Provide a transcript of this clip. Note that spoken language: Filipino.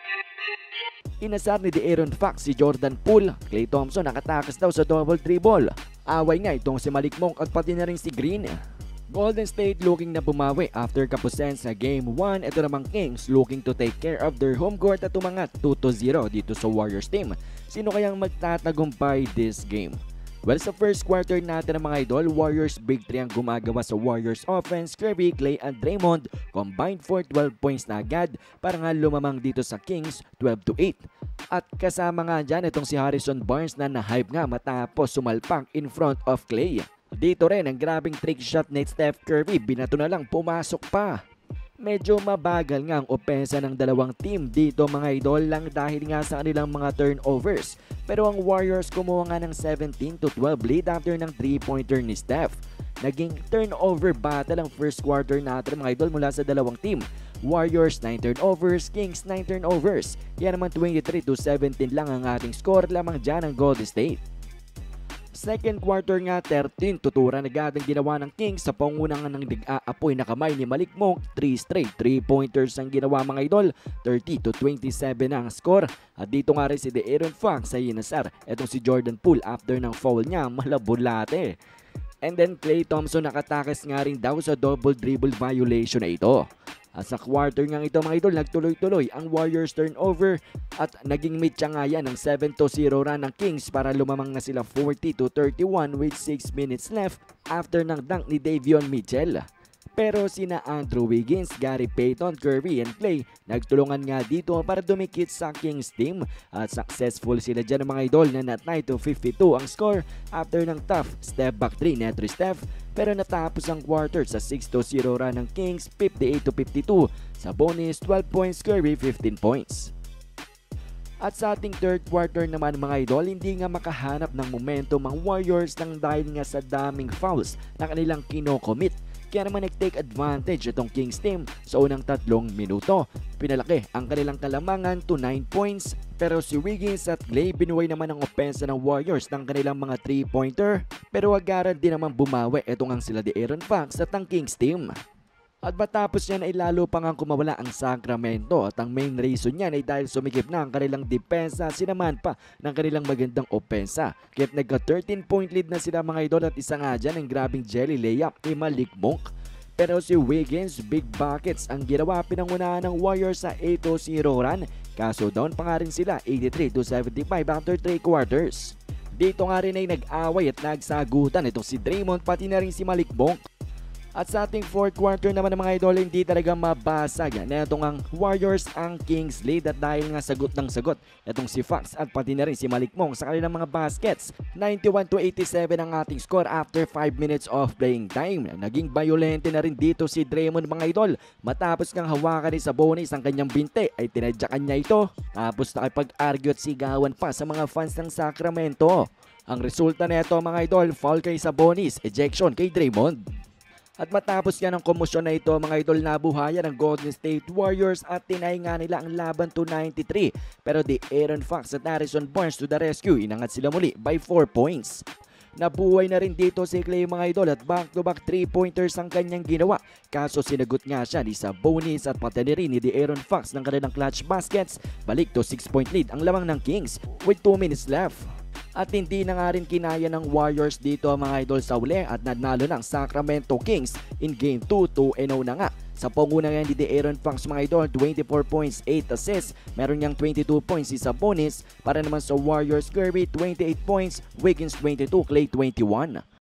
Inasar ni De'Aaron Fox si Jordan Poole. Klay Thompson nakatakas daw sa double dribble. Away nga itong si Malik Monk at pati na rin si Green. Golden State looking na bumawi after kapusen sa Game 1. Ito namang Kings looking to take care of their home court at umangat 2-0 dito sa Warriors team. Sino kayang magtatagumpay this game? Well, sa first quarter natin ng mga idol, Warriors Big 3 ang gumagawa sa Warriors offense. Curry, Klay at Draymond combined for 12 points na agad para nga lumamang dito sa Kings 12-8. At kasama nga dyan itong si Harrison Barnes na na-hype nga matapos sumalpak in front of Klay. Dito rin ang grabing trick shot ni Steph Curry, binato na lang pumasok pa. Medyo mabagal nga ang opensa ng dalawang team dito mga idol lang dahil nga sa kanilang mga turnovers. Pero ang Warriors kumuha nga ng 17-12 lead after ng 3-pointer ni Steph. Naging turnover battle ang first quarter natin mga idol mula sa dalawang team. Warriors 9 turnovers, Kings 9 turnovers. Yan naman 23-17 lang ang ating score lamang dyan ng Golden State. Second quarter nga 13, tuturan agad ang ginawa ng Kings sa pangunang ng nag-aapoy na kamay ni Malik Monk. 3 straight 3-pointers ang ginawa mga idol, 30-27 ang score. At dito nga rin si De'Aaron Fox sa inasar. Etong si Jordan Poole after ng foul niya, malabulate. And then Klay Thompson nakatakas nga rin daw sa double dribble violation na ito. At sa quarter nga ito mga idol, nagtuloy-tuloy ang Warriors turnover at naging mitya nga yan ng 7-0 run ng Kings para lumamang na sila 40-31 with 6 minutes left after ng dunk ni Davion Mitchell. Pero sina Andrew Wiggins, Gary Payton, Curry and Klay nagtulungan nga dito para dumikit sa Kings team at successful sila dyan mga idol na natay to 52 ang score after ng tough step back 3 net Steph. Pero natapos ang quarter sa 6-0 run ng Kings 58-52. Sa bonus 12 points Curry 15 points. At sa ating third quarter naman mga idol, hindi nga makahanap ng momentum ang Warriors nang dahil nga sa daming fouls na kanilang kinocommit. Kaya naman nag-take advantage itong Kings team sa unang 3 minuto. Pinalaki ang kanilang kalamangan to 9 points. Pero si Wiggins at Klay binuhay naman ang opensa ng Warriors ng kanilang mga 3-pointer. Pero agaran din naman bumawi itong ang sila De'Aaron Fox at ang Kings team. At matapos yan ay lalo pang ang kumawala ang Sacramento at ang main reason niyan ay dahil sumikip na ang kanilang depensa, sinaman pa ng kanilang magandang opensa. Kaya't nagka 13-point lead na sila mga idol at isa nga dyan ang grabing jelly layup ni Malik Monk. Pero si Wiggins, big buckets ang ginawa, pinangunahan ng Warriors sa 8-0 run. Kaso down pa nga rin sila 83-75 after 3 quarters. Dito nga rin ay nag-away at nagsagutan itong si Draymond pati na rin si Malik Monk. At sa ating fourth quarter naman ng mga idol, hindi talaga mabasag na itong ang Warriors ang Kings lead at dahil nga sagot ng sagot itong si Fox at pati na rin si Malik Monk sa kanilang mga baskets. 91-87 ang ating score after 5 minutes of playing time. Naging violente na rin dito si Draymond mga idol. Matapos kang hawakan sa bonus ang kanyang binte ay tinadyakan niya ito. Tapos nakipag-argue at sigawan pa sa mga fans ng Sacramento. Ang resulta nito mga idol, foul kay Sabonis, ejection kay Draymond. At matapos yan ang komosyon na ito mga idol, nabuhayan ng Golden State Warriors at tinay nga nila ang laban to 93. Pero De'Aaron Fox at Harrison Barnes to the rescue, inangat sila muli by 4 points. Nabuhay na rin dito si Klay mga idol at back-to-back 3-pointers ang kanyang ginawa. Kaso sinagot nga siya ni Sabonis at pati rin ni De'Aaron Fox ng kanilang clutch baskets. Balik to 6-point lead ang lamang ng Kings with 2 minutes left. At hindi na nga rin kinaya ng Warriors dito mga idol sa uli at nanalo ng Sacramento Kings in Game 2, 2-0 na nga. Sa panguna nga ni De'Aaron Fox mga idol, 24 points, 8 assists, meron niyang 22 points si Sabonis. Para naman sa Warriors, Curry 28 points, Wiggins 22, Klay 21.